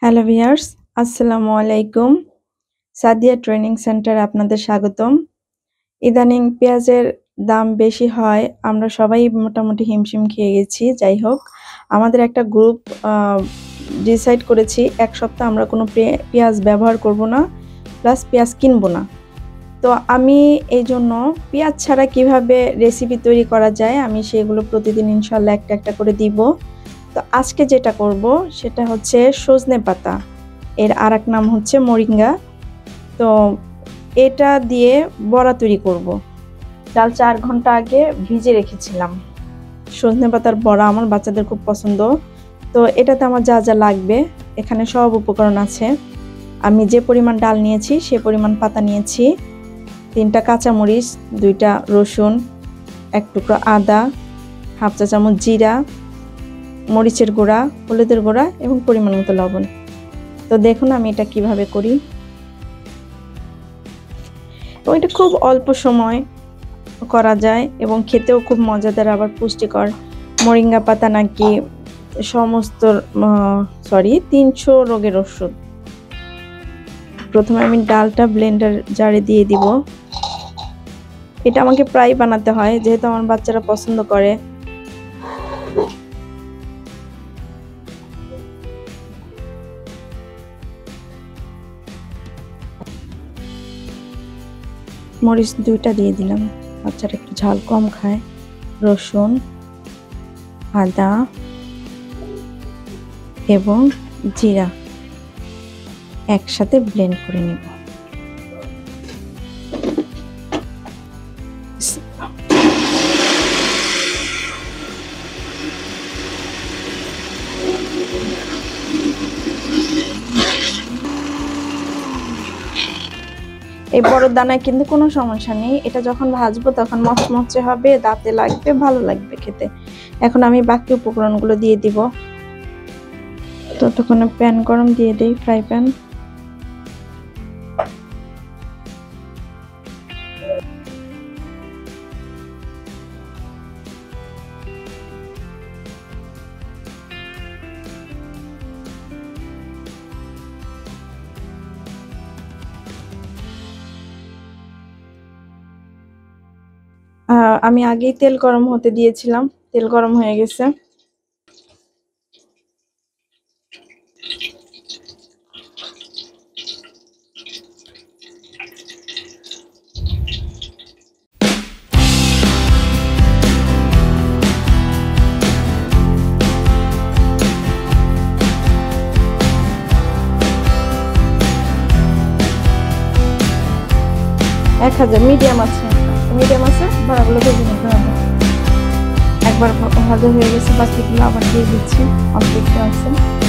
Hello viewers, আসসালামু আলাইকুম। Sadia training সেন্টারে আপনাদের স্বাগতম। ইদানিং পেঁয়াজের দাম বেশি হয়, আমরা সবাই মোটামুটি হিমশিম খেয়ে গেছি। যাই হোক, আমাদের একটা গ্রুপ ডিসাইড করেছি 1 সপ্তাহ আমরা কোনো পেঁয়াজ ব্যবহার করব না, প্লাস পেঁয়াজ কিনবো না। তো আমি এই জন্য পেঁয়াজ ছাড়া কিভাবে রেসিপি তৈরি করা যায় আমি সেগুলো প্রতিদিন ইনশাল্লাহ একটা একটা করে দিব। তো আজকে যেটা করব সেটা হচ্ছে সজনে পাতা, এর আরেক নাম হচ্ছে মরিঙ্গা। তো এটা দিয়ে বড়া তৈরি করব। ডাল 4 ঘন্টা আগে ভিজে রেখেছিলাম। সজনে পাতার বড়া আমার বাচ্চাদের খুব পছন্দ। তো এটাতে আমার যা যা লাগবে, এখানে সব উপকরণ আছে। আমি যে পরিমাণ ডাল নিয়েছি সে পরিমাণ পাতা নিয়েছি, 3টা কাঁচামরিচ, 2টা রসুন, 1 টুকরো আদা, হাফ চা চামচ জিরা, মরিচের গুঁড়া, হলুদের গুঁড়া এবং পরিমাণ মতো লবণ। তো দেখুন আমি এটা কিভাবে করি। এবং এটা খুব অল্প সময় করা যায় এবং খেতেও খুব মজাদার, আবার পুষ্টিকর। মরিঙ্গা পাতা নাকি সমস্ত 300 রোগের ওষুধ। প্রথমে আমি ডালটা ব্লেন্ডার জারে দিয়ে দিব। এটা আমাকে প্রায় বানাতে হয় যেহেতু আমার বাচ্চারা পছন্দ করে। মরিচ 2টা দিয়ে দিলাম, বাচ্চারা একটু ঝাল কম খায়। রসুন, আদা এবং জিরা একসাথে ব্লেন্ড করে নেব। এই বড় দানায় কিন্তু কোনো সমস্যা নেই, এটা যখন ভাজবো তখন মচমচে হবে, দাঁতে লাগবে, ভালো লাগবে খেতে। এখন আমি বাকি উপকরণগুলো দিয়ে দিব। ততক্ষণে প্যান গরম দিয়ে দেই, ফ্রাই প্যান। আমি আগেই তেল গরম হতে দিয়েছিলাম, তেল গরম হয়ে গেছে। মিডিয়াম আছে, বড়াগুলো ভেজে নিতে হবে। একবার ভাজা হয়ে গেছে, বাকিগুলো আবার দিয়ে দিচ্ছি, অল্প একটু আছে।